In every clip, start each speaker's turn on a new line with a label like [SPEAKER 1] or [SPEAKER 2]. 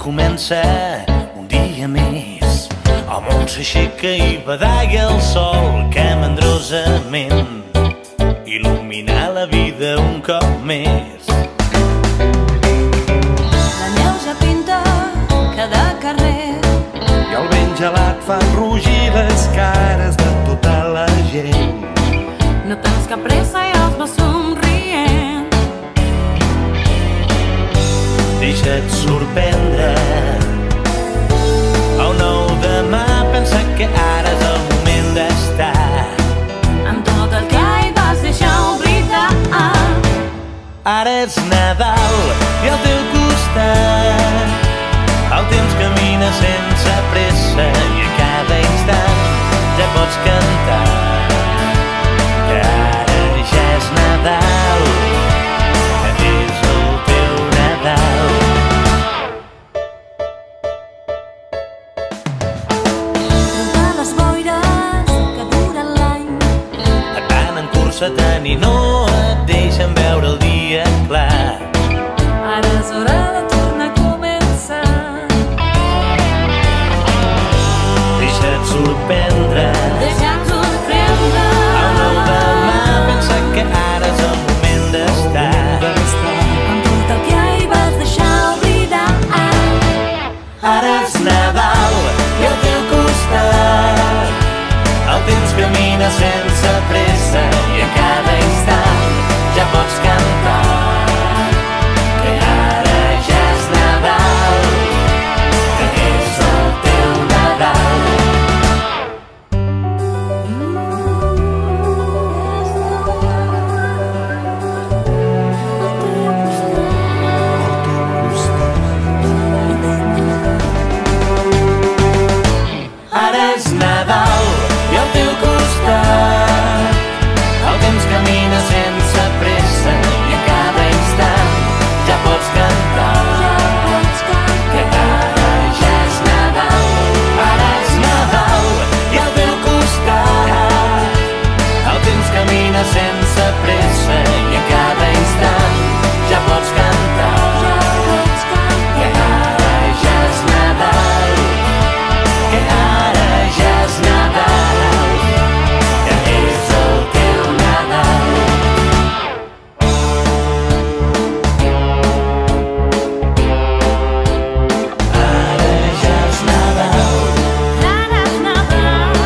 [SPEAKER 1] comença un dia més. El món s'aixeca i badalla el sol que mandrosament il·lumina la vida un cop més.
[SPEAKER 2] La neu ja pinta cada carrer
[SPEAKER 1] I el vent gelat fa rugir les cares de tota la gent.
[SPEAKER 2] No tens cap pressa i els vas somrient.
[SPEAKER 1] Deixa't sorprendre. El nou demà pensa que ara és el moment d'estar
[SPEAKER 2] Amb tot el que hi vas deixar oblidar.
[SPEAKER 1] Ara és Nadal i al teu costat el temps camina sense pressa i a cada instant ja pots cantar que ara ja és Nadal, que és el teu Nadal.
[SPEAKER 2] Trencar les boires que duren l'any
[SPEAKER 1] Et van encursetant i no et deixen veure el dia clar.
[SPEAKER 2] Ara és hora de tornar a començar.
[SPEAKER 1] Deixa't sorprendre.
[SPEAKER 2] Deixa'm sorprendre.
[SPEAKER 1] El nou demà pensa que ara és el moment d'estar
[SPEAKER 2] Amb tot el que hi vas deixar oblidar.
[SPEAKER 1] Ara és Nadal i al teu costat el temps camina sense pressa i a cada instant ja pots cantar que ara ja és Nadal, que és el teu Nadal. Ara és Nadal i al teu costat el temps camina sense pressa i a cada instant ja pots cantar que ara ja és Nadal. Ara és Nadal i al teu costat el temps camina sense pressa i a cada instant ja pots cantar que ara ja és Nadal, que ara ja és Nadal, que és el teu Nadal. Ara ja és Nadal,
[SPEAKER 2] Ara és Nadal.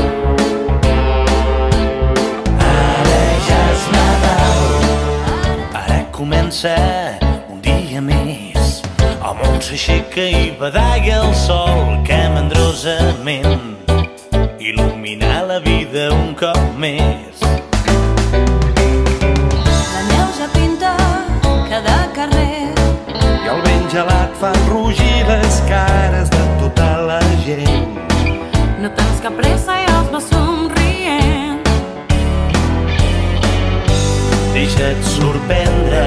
[SPEAKER 1] ara ja és Nadal. Ara comença un dia més. El món s'aixeca i badalla el sol que mandrosament il·lumina la vida un cop més.
[SPEAKER 2] La neu ja pinta cada carrer
[SPEAKER 1] I el vent gelat fa rugir les cares de tota la gent.
[SPEAKER 2] No tens cap pressa i els vas somrient.
[SPEAKER 1] Deixa't sorprendre.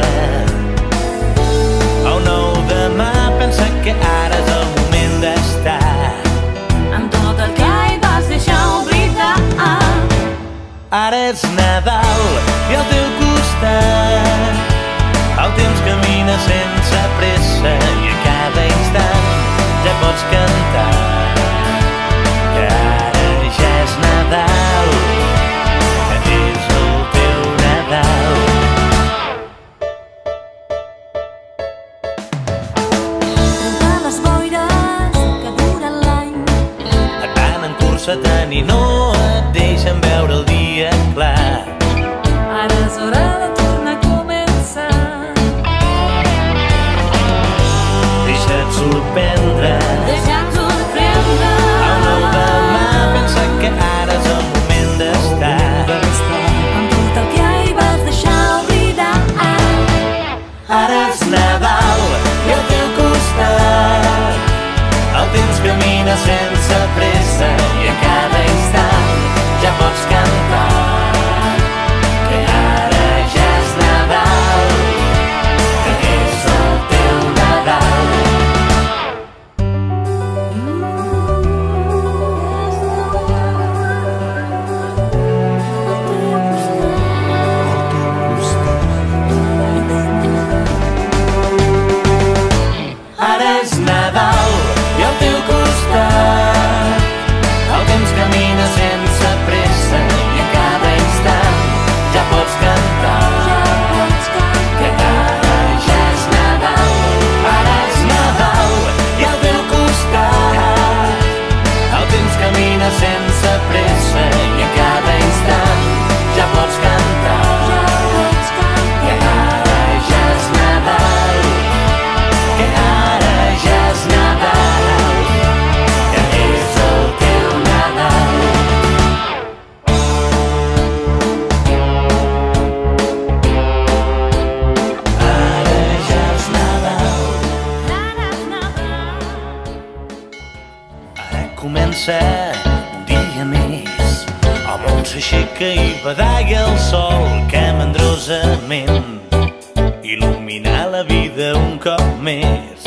[SPEAKER 1] El nou demà pensa que ara és el moment d'estar
[SPEAKER 2] Amb tot el que hi vas deixar oblidar.
[SPEAKER 1] Ara és Nadal i al teu costat el temps camina sense pressa i a cada instant ja pots cantar que ara ja és Nadal, que és el teu Nadal.
[SPEAKER 2] Trencar les boires que duren l'any
[SPEAKER 1] Et van encursetant i no et deixen veure el dia clar.
[SPEAKER 2] Ara és hora de tornar a començar.
[SPEAKER 1] Deixa't sorprendre.
[SPEAKER 2] Deixa'm sorprendre.
[SPEAKER 1] comença un dia més. El món s'aixeca i badalla el sol que mandrosament il·lumina la vida un cop més.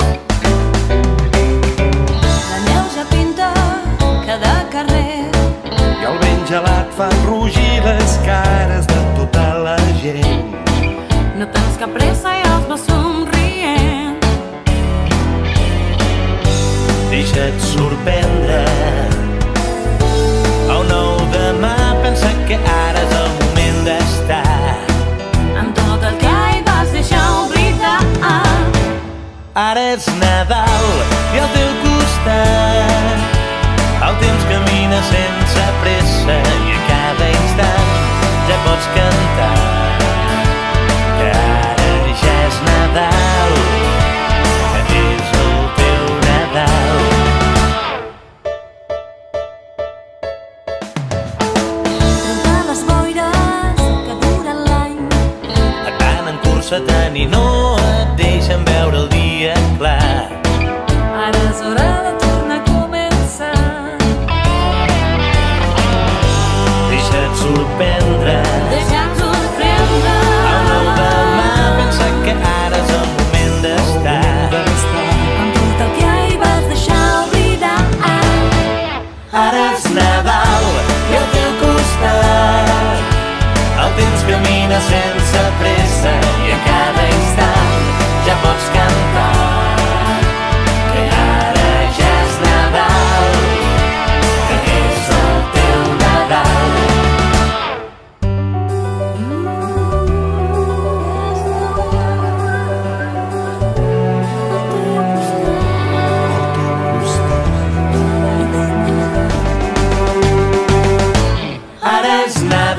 [SPEAKER 2] La neu ja pinta cada carrer
[SPEAKER 3] i el vent gelat fa rugir les cares de tota la gent.
[SPEAKER 2] no tens cap pressa i els vas somrient.
[SPEAKER 1] Deixa't sorprendre. El nou demà pensa que ara és el moment d'estar
[SPEAKER 2] Amb tot el que hi vas deixar oblidar.
[SPEAKER 1] Ara és Nadal i al teu costat el temps camina sense pressa i a cada instant ja pots cantar que ara ja és Nadal, que és el teu Nadal.
[SPEAKER 2] Trencar les boires que duren l'any.
[SPEAKER 1] Et van encursetant i no et deixen veure el dia clar.
[SPEAKER 2] Ara és hora de tornar a començar.
[SPEAKER 1] Deixa't sorprendre.
[SPEAKER 2] Deixa'ns sorprendre.
[SPEAKER 1] El nou demà pensa que ara és el moment d'estar
[SPEAKER 2] Amb tot el que hi vas deixar oblidar.
[SPEAKER 1] Ara és Nadal i al teu costat el temps camina sense pressa i a cada instant ja pots cantar que ara ja és Nadal, que és el teu Nadal. Ara és Nadal